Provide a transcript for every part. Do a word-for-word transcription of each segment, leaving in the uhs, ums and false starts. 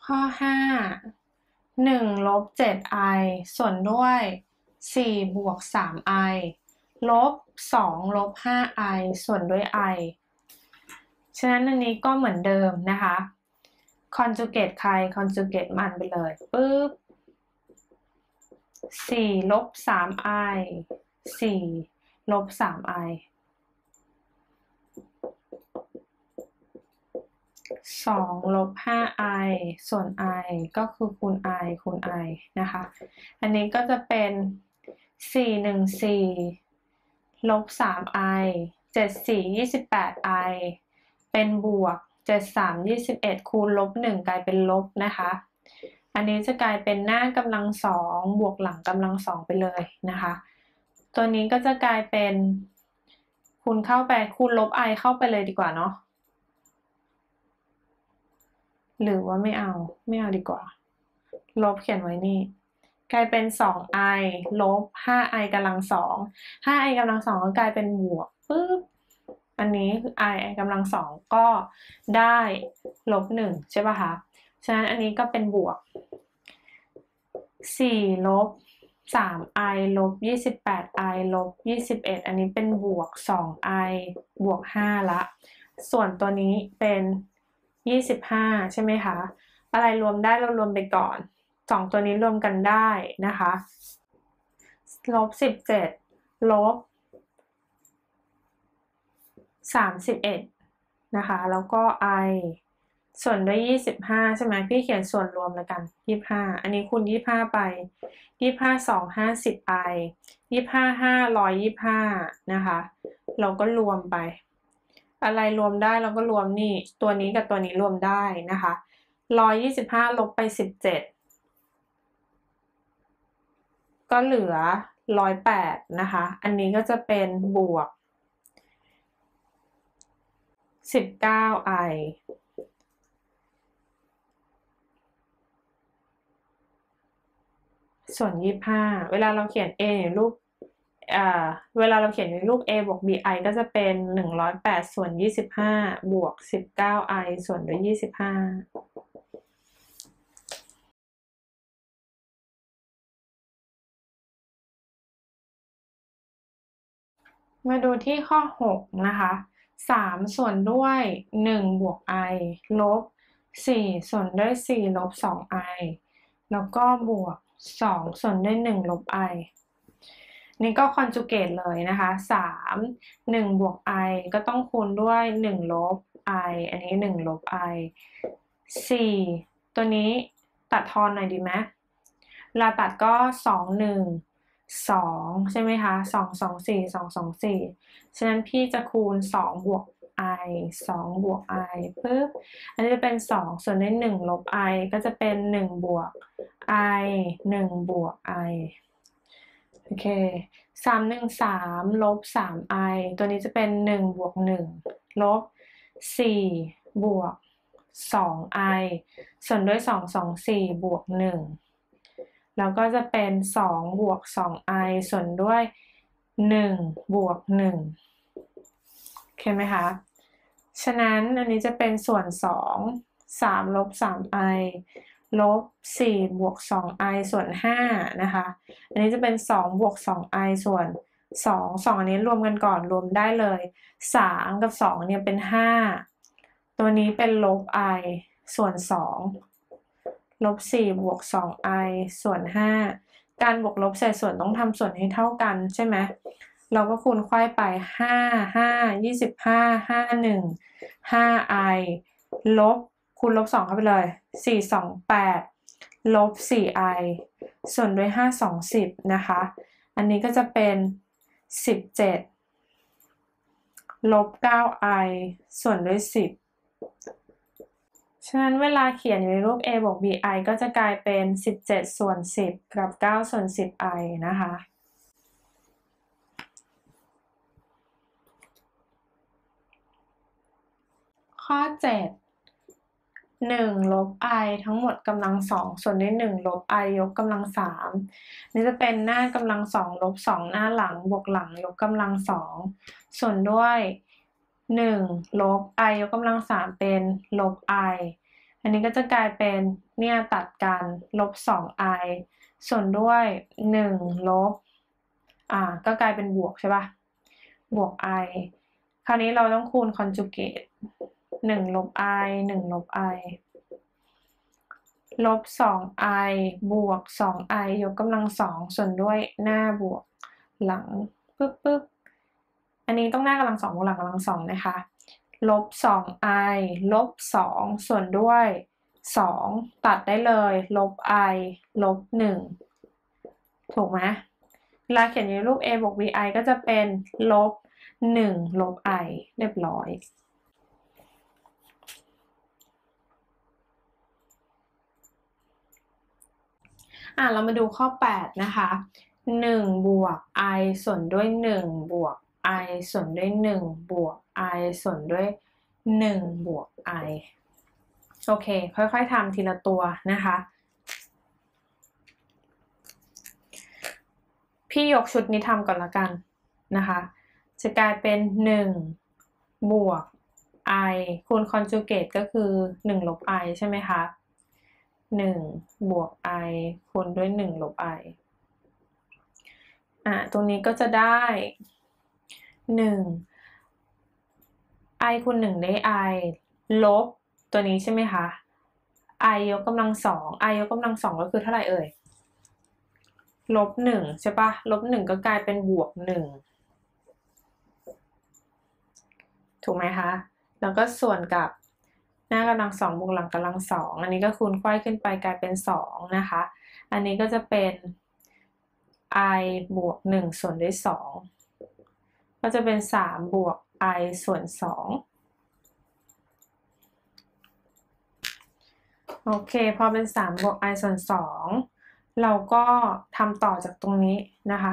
ข้อห้า หนึ่งลบเจ็ดไอส่วนด้วยสี่บวกสามไอลบสองลบห้าไอส่วนด้วย i ฉะนั้นอันนี้ก็เหมือนเดิมนะคะ conjugate ใคร conjugate มันไปเลยปึ๊บสี่ลบสามไอสี่ลบสามไอสองลบห้าไอส่วน i ก็คือคูณ i คูณ i นะคะอันนี้ก็จะเป็นสี่หนึ่งสี่ลบสาม i เจ็ดสี่ยี่สิบแปด i เป็นบวกเจ็ดสามยี่สิบเอ็ดคูณลบหนึ่งกลายเป็นลบนะคะอันนี้จะกลายเป็นหน้ากำลังสองบวกหลังกำลังสองไปเลยนะคะตัวนี้ก็จะกลายเป็นคูณเข้าไปคูณลบ i เข้าไปเลยดีกว่าเนาะหรือว่าไม่เอาไม่เอาดีกว่าลบเขียนไว้นี่กลายเป็น สองไอ ลบ ห้าไอ กำลังสอง ห้าไอ กำลังสองก็กลายเป็นบวกปึ๊บอันนี้คือ i กำลังสองก็ได้ลบหนึ่งใช่ป่ะคะฉะนั้นอันนี้ก็เป็นบวกสี่ลบสามไอ ลบยี่สิบแปดไอ ลบยี่สิบเอ็ดอันนี้เป็นบวกสองไอ บวกห้าละส่วนตัวนี้เป็นยี่สิบห้าใช่ไหมคะอะไรรวมได้เรารวมไปก่อนสองตัวนี้รวมกันได้นะคะลบสิบเจ็ดลบสามสิบเอ็ดนะคะแล้วก็ i ส่วนด้วยยี่สิบห้าใช่ไหมพี่เขียนส่วนรวมแล้วกันยี่สิบห้าอันนี้คูณยี่สิบห้าไปยี่สิบห้า สอง ห้าสิบ i ยี่สิบห้า ห้า หนึ่งร้อยยี่สิบห้านะคะเราก็รวมไปอะไรรวมได้เราก็รวมนี่ตัวนี้กับตัวนี้รวมได้นะคะหนึ่งร้อยยี่สิบห้าลบไปสิบเจ็ดก็เหลือหนึ่งร้อยแปดนะคะอันนี้ก็จะเป็นบวกสิบเก้า i ส่วนยี่สิบห้าเวลาเราเขียน a ในรูปอ่าเวลาเราเขียนในรูป a บวก bi ก็จะเป็นหนึ่งร้อยแปดส่วนยี่สิบห้าบวกสิบเก้า i ส่วนด้วยยี่สิบห้ามาดูที่ข้อหกนะคะสามส่วนด้วยหนึ่งบวก i ลบสี่ส่วนด้วยสี่ลบสอง i แล้วก็บวกสองส่วนด้วยหนึ่งลบ i นี่ก็คอนจูเกตเลยนะคะสาม หนึ่งบวก i ก็ต้องคูณด้วยหนึ่งลบ i อันนี้หนึ่งลบ i สี่ตัวนี้ตัดทอนหน่อยดีไหมเวลาตัดก็สอง หนึ่ง สองใช่ไหมคะสอง สอง สี่ สอง สอง สี่ฉะนั้นพี่จะคูณสองบวก i สองบวก i ปึ๊บอันนี้จะเป็นสองส่วนด้วยหนึ่งลบ i ก็จะเป็นหนึ่งบวก i หนึ่งบวก i โอเคสาม หนึ่ง สามลบสาม i ตัวนี้จะเป็นหนึ่งบวกหนึ่งลบสี่บวกสอง i ส่วนด้วยสอง สอง สี่บวกหนึ่งแล้วก็จะเป็นสองบวกสอง i ส่วนด้วยหนึ่งบวกหนึ่งโอเคไหมคะฉะนั้นอันนี้จะเป็นส่วนสอง สามลบสาม i ลบสี่บวกสอง i ส่วนห้านะคะอันนี้จะเป็นสองบวกสอง i ส่วนสอง สองอันนี้รวมกันก่อนรวมได้เลยสามกับสองเนี่ยเป็นห้าตัวนี้เป็นลบ i ส่วนสองลบสี่บวกสอง i ส่วนห้าการบวกลบใส่ส่วนต้องทำส่วนให้เท่ากันใช่ไหมเราก็คูณไขว้ไปห้า ห้า ยี่สิบห้า ห้า หนึ่ง ห้า i ลบคูณลบสองเข้าไปเลยสี่ สอง แปดลบ สี่ i ส่วนด้วยห้า สอง สิบนะคะอันนี้ก็จะเป็นสิบเจ็ดลบ เก้า i ส่วนด้วยสิบฉะนั้นเวลาเขียนอยู่ในรูป a บวก bi ก็จะกลายเป็นสิบเจ็ดส่วนสิบกับเก้าส่วนสิบ i นะคะข้อเจ็ดหนึ่งลบ i ทั้งหมดกำลังสองส่วนด้วยหนึ่งลบ i ยกกำลังสามนี่จะเป็นหน้ากำลังสองลบสองหน้าหลังบวกหลังยกกำลังสองส่วนด้วยหนึ่งลบ i ยกกำลังสามเป็นลบ i อันนี้ก็จะกลายเป็นเนี่ยตัดกันลบ สอง ไอ ส่วนด้วยหนึ่งลบอ่าก็กลายเป็นบวกใช่ป่ะบวก i คราวนี้เราต้องคูณ conjugate หนึ่งลบ i หนึ่งลบ i ลบ สอง i บวก สอง i ยกกำลังสองส่วนด้วยหน้าบวกหลังปึ๊บปึ๊บอันนี้ต้องหน้ากำลังสองบวกหลังกำลังสองนะคะลบ สอง i ลบ สองส่วนด้วยสองตัดได้เลยลบ i ลบหนึ่งถูกไหมเวลาเขียนในรูป a บวก bi ก็จะเป็นลบหนึ่งลบ i เรียบร้อยอ่ะเรามาดูข้อแปดนะคะหนึ่งบวก i ส่วนด้วยหนึ่งบวก i ส่วนด้วยหนึ่งบวก i ส่วนด้วยหนึ่งบวก i โอเคค่อยๆทำทีละตัวนะคะพี่ยกชุดนี้ทำก่อนละกันนะคะจะกลายเป็นหนึ่งบวก i คูณ conjugate ก็คือหนึ่งลบ i ใช่ไหมคะหนึ่งบวก i คูณด้วยหนึ่งลบ i อ่ะตรงนี้ก็จะได้หนึ่ง i คูณหนึ่งได้ i ลบตัวนี้ใช่ไหมคะ i ยกกำลังสอง i ยกกำลังสองก็คือเท่าไหร่เอ่ยลบหนึ่งใช่ปะลบหนึ่งก็กลายเป็นบวกหนึ่งถูกไหมคะแล้วก็ส่วนกับหน้ากำลังสองบวกหลังกำลังสองอันนี้ก็คูณไขว้ขึ้นไปกลายเป็นสองนะคะอันนี้ก็จะเป็น i บวกหนึ่งส่วนด้วยสองก็จะเป็นสามบวก i ส่วนสองโอเคพอเป็นสามบวก i ส่วนสองเราก็ทำต่อจากตรงนี้นะคะ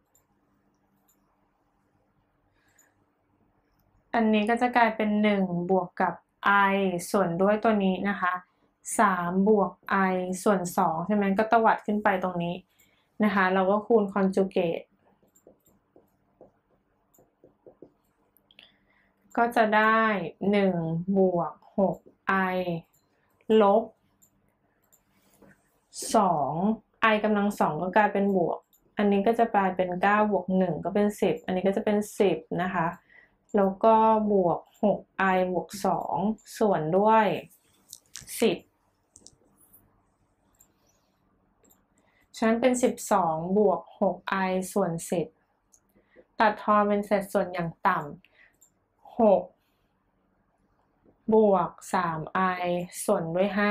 อันนี้ก็จะกลายเป็นหนึ่งบวกกับ i ส่วนด้วยตัวนี้นะคะสามบวก i ส่วนสองใช่ไหมก็ตวัดขึ้นไปตรงนี้นะคะเราก็คูณ conjugate ก็จะได้หนึ่งบวก หก i ลบสอง i กำลังสองก็กลายเป็นบวกอันนี้ก็จะกลายเป็นเก้าบวกหนึ่งก็เป็นสิบอันนี้ก็จะเป็นสิบนะคะแล้วก็บวก หก i บวกสองส่วนด้วยสิบฉะนั้นเป็นสิบสองบวก หก i ส่วนสิบตัดทอนเป็นเศษส่วนอย่างต่ำหกบวก สาม i ส่วนด้วยห้า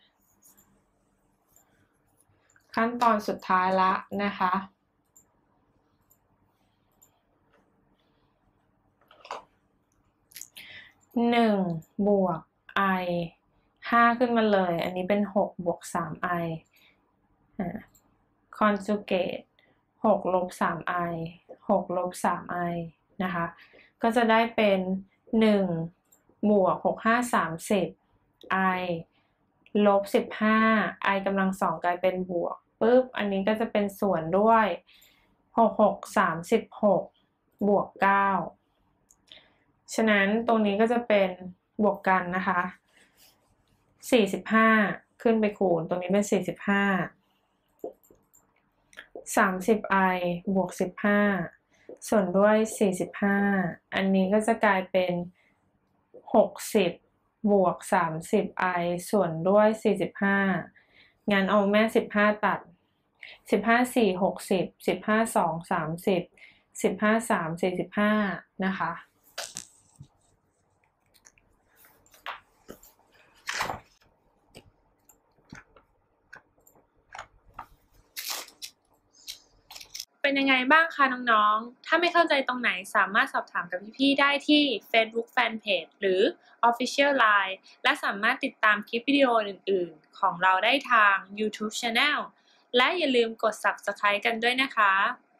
ขั้นตอนสุดท้ายละนะคะหนึ่งบวก i ห้าขึ้นมาเลยอันนี้เป็นหกบวก สาม i อ่า conjugate หกลบ สาม i หกลบ สาม i นะคะก็จะได้เป็นหนึ่งบวกหก ห้า สามสิบ i ลบสิบห้า i กำลังสองกลายเป็นบวกปึ๊บอันนี้ก็จะเป็นส่วนด้วยหก หก สามสิบหกบวกเก้าฉะนั้นตรงนี้ก็จะเป็นบวกกันนะคะสี่สิบห้าขึ้นไปคูณตรงนี้เป็นสี่สิบห้าสามสิบ i บวกสิบห้าส่วนด้วยสี่สิบห้าอันนี้ก็จะกลายเป็นหกสิบบวกสามสิบ i ส่วนด้วยสี่สิบห้างั้นเอาแม่สิบห้าตัดสิบห้า สี่ หกสิบ สิบห้า สอง สามสิบ สิบห้า สาม สี่สิบห้านะคะเป็นยังไงบ้างคะน้องๆ ถ้าไม่เข้าใจตรงไหนสามารถสอบถามกับพี่ๆได้ที่ Facebook Fanpage หรือ Official ไลน์ และสามารถติดตามคลิปวิดีโออื่นๆของเราได้ทาง YouTube Channel และอย่าลืมกด Subscribe กันด้วยนะคะ